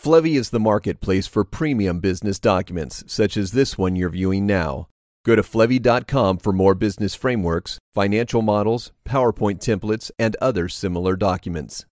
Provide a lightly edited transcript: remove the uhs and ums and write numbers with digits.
Flevy is the marketplace for premium business documents, such as this one you're viewing now. Go to flevy.com for more business frameworks, financial models, PowerPoint templates, and other similar documents.